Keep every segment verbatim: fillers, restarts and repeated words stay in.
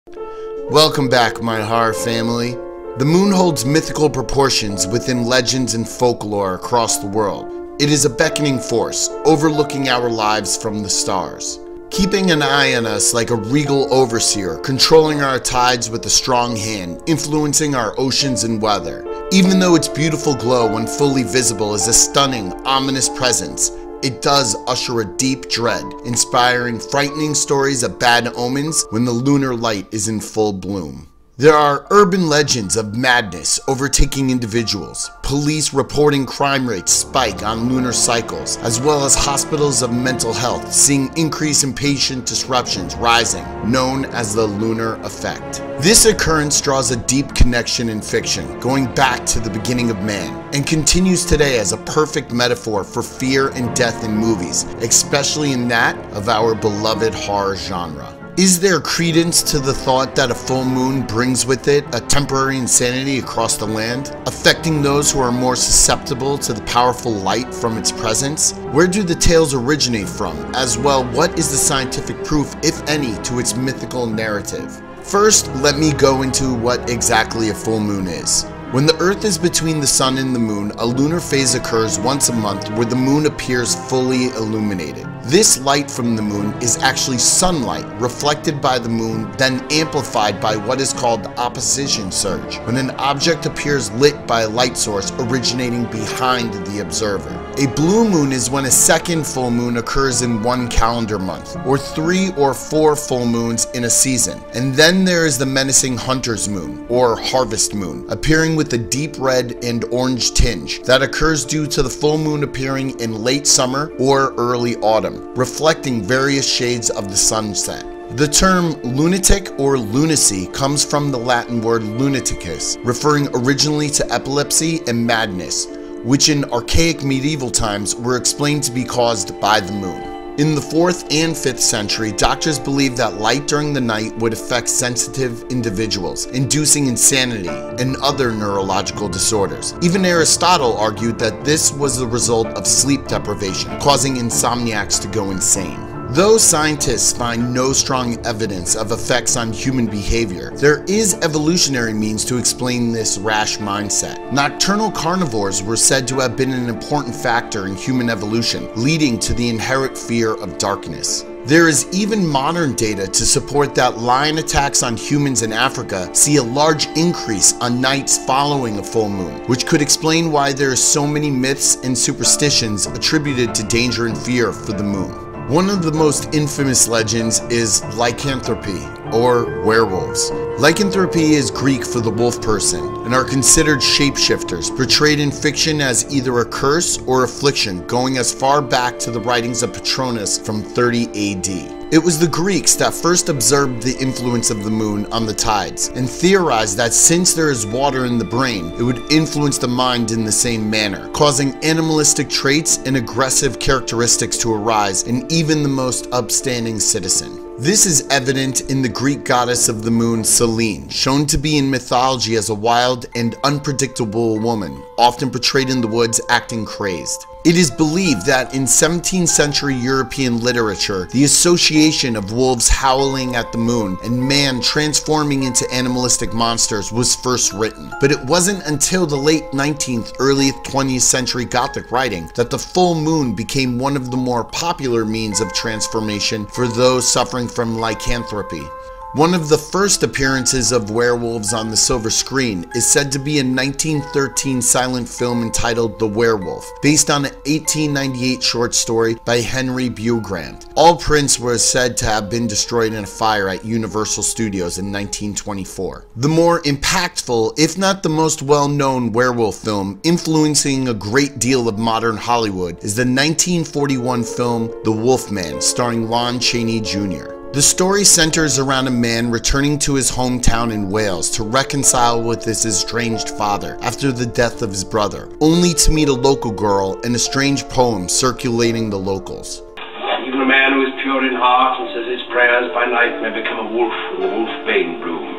Welcome back, my horror family. The moon holds mythical proportions within legends and folklore across the world. It is a beckoning force, overlooking our lives from the stars, keeping an eye on us like a regal overseer, controlling our tides with a strong hand, influencing our oceans and weather. Even though its beautiful glow when fully visible is a stunning, ominous presence, it does usher a deep dread, inspiring frightening stories of bad omens when the lunar light is in full bloom. There are urban legends of madness overtaking individuals, police reporting crime rates spike on lunar cycles, as well as hospitals of mental health seeing increase in patient disruptions rising, known as the lunar effect. This occurrence draws a deep connection in fiction, going back to the beginning of man, and continues today as a perfect metaphor for fear and death in movies, especially in that of our beloved horror genre. Is there credence to the thought that a full moon brings with it a temporary insanity across the land, affecting those who are more susceptible to the powerful light from its presence? Where do the tales originate from? As well, what is the scientific proof, if any, to its mythical narrative? First, let me go into what exactly a full moon is. When the Earth is between the Sun and the Moon, a lunar phase occurs once a month where the Moon appears fully illuminated. This light from the Moon is actually sunlight reflected by the Moon, then amplified by what is called the opposition surge, when an object appears lit by a light source originating behind the observer. A blue moon is when a second full moon occurs in one calendar month, or three or four full moons in a season. And then there is the menacing hunter's moon, or harvest moon, appearing with a deep red and orange tinge that occurs due to the full moon appearing in late summer or early autumn, reflecting various shades of the sunset. The term lunatic or lunacy comes from the Latin word lunaticus, referring originally to epilepsy and madness, which in archaic medieval times were explained to be caused by the moon. In the fourth and fifth century, doctors believed that light during the night would affect sensitive individuals, inducing insanity and other neurological disorders. Even Aristotle argued that this was the result of sleep deprivation, causing insomniacs to go insane. Though scientists find no strong evidence of effects on human behavior, there is evolutionary means to explain this rash mindset. Nocturnal carnivores were said to have been an important factor in human evolution, leading to the inherent fear of darkness. There is even modern data to support that lion attacks on humans in Africa see a large increase on nights following a full moon, which could explain why there are so many myths and superstitions attributed to danger and fear for the moon. One of the most infamous legends is lycanthropy, or werewolves. Lycanthropy is Greek for the wolf person, and are considered shapeshifters, portrayed in fiction as either a curse or affliction, going as far back to the writings of Patronus from thirty A D. It was the Greeks that first observed the influence of the moon on the tides, and theorized that since there is water in the brain, it would influence the mind in the same manner, causing animalistic traits and aggressive characteristics to arise in even the most upstanding citizen. This is evident in the Greek goddess of the moon, Selene, shown to be in mythology as a wild and unpredictable woman, often portrayed in the woods acting crazed. It is believed that in seventeenth century European literature, the association of wolves howling at the moon and man transforming into animalistic monsters was first written. But it wasn't until the late nineteenth, early twentieth century Gothic writing that the full moon became one of the more popular means of transformation for those suffering from lycanthropy. One of the first appearances of werewolves on the silver screen is said to be a nineteen thirteen silent film entitled The Werewolf, based on an eighteen ninety-eight short story by Henry Bugrand. All prints were said to have been destroyed in a fire at Universal Studios in nineteen twenty-four. The more impactful, if not the most well-known werewolf film, influencing a great deal of modern Hollywood, is the nineteen forty-one film The Wolfman, starring Lon Chaney Junior The story centers around a man returning to his hometown in Wales to reconcile with his estranged father after the death of his brother, only to meet a local girl and a strange poem circulating the locals. Even a man who is pure in heart and says his prayers by night may become a wolf when the wolf bane blooms.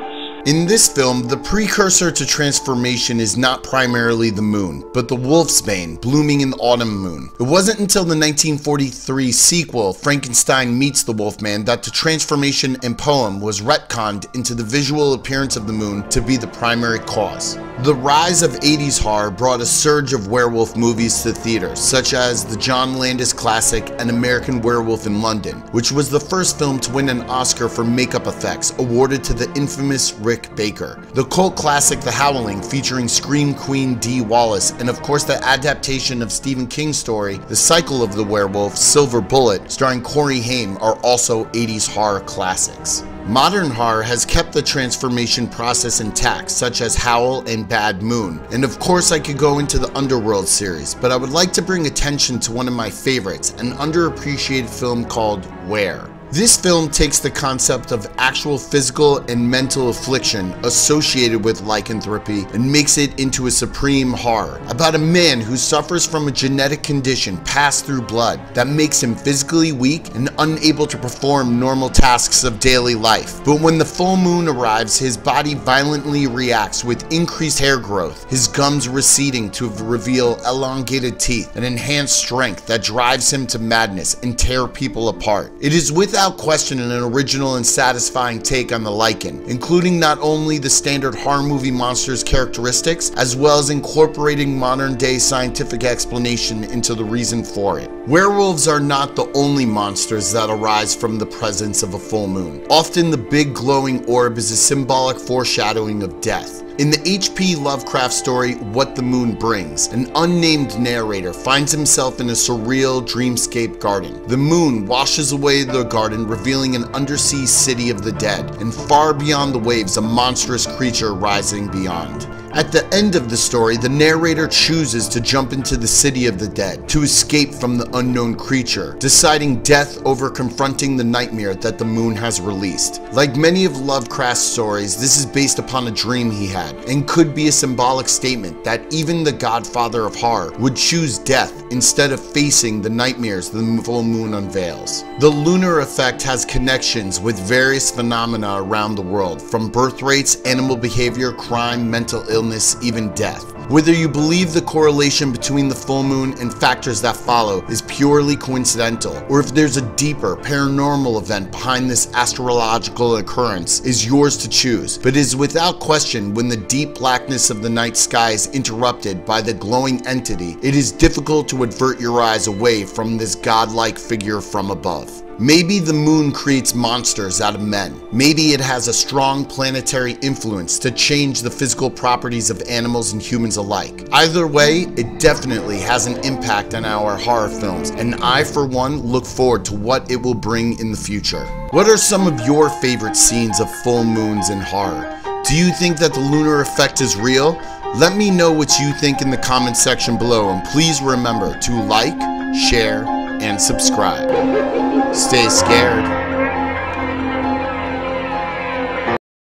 In this film, the precursor to transformation is not primarily the moon, but the wolfsbane blooming in the autumn moon. It wasn't until the nineteen forty-three sequel, Frankenstein Meets the Wolfman, that the transformation and poem was retconned into the visual appearance of the moon to be the primary cause. The rise of eighties horror brought a surge of werewolf movies to theaters, such as the John Landis classic An American Werewolf in London, which was the first film to win an Oscar for makeup effects, awarded to the infamous Rick Baker. The cult classic The Howling, featuring Scream Queen Dee Wallace, and of course the adaptation of Stephen King's story, The Cycle of the Werewolf, Silver Bullet, starring Corey Haim, are also eighties horror classics. Modern horror has kept the transformation process intact, such as Howl and Bad Moon. And of course I could go into the Underworld series, but I would like to bring attention to one of my favorites, an underappreciated film called Where. This film takes the concept of actual physical and mental affliction associated with lycanthropy and makes it into a supreme horror about a man who suffers from a genetic condition passed through blood that makes him physically weak and unable to perform normal tasks of daily life. But when the full moon arrives, his body violently reacts with increased hair growth, his gums receding to reveal elongated teeth, and enhanced strength that drives him to madness and tear people apart. It is without Without question an original and satisfying take on the Lycan, including not only the standard horror movie monster's characteristics, as well as incorporating modern day scientific explanation into the reason for it. Werewolves are not the only monsters that arise from the presence of a full moon. Often the big glowing orb is a symbolic foreshadowing of death. In the H P Lovecraft story What the Moon Brings, an unnamed narrator finds himself in a surreal dreamscape garden. The moon washes away the garden, revealing an undersea city of the dead, and far beyond the waves, a monstrous creature rising beyond. At the end of the story, the narrator chooses to jump into the city of the dead to escape from the unknown creature, deciding death over confronting the nightmare that the moon has released. Like many of Lovecraft's stories, this is based upon a dream he had, and could be a symbolic statement that even the godfather of horror would choose death instead of facing the nightmares the full moon unveils. The lunar effect has connections with various phenomena around the world, from birth rates, animal behavior, crime, mental illness, even death. Whether you believe the correlation between the full moon and factors that follow is purely coincidental, or if there's a deeper paranormal event behind this astrological occurrence, is yours to choose. But it is without question, when the deep blackness of the night sky is interrupted by the glowing entity, it is difficult to avert your eyes away from this godlike figure from above. Maybe the moon creates monsters out of men. Maybe it has a strong planetary influence to change the physical properties of animals and humans alike. Either way, it definitely has an impact on our horror films, and I for one look forward to what it will bring in the future. What are some of your favorite scenes of full moons in horror? Do you think that the lunar effect is real? Let me know what you think in the comment section below, and please remember to like, share, and subscribe. Stay scared.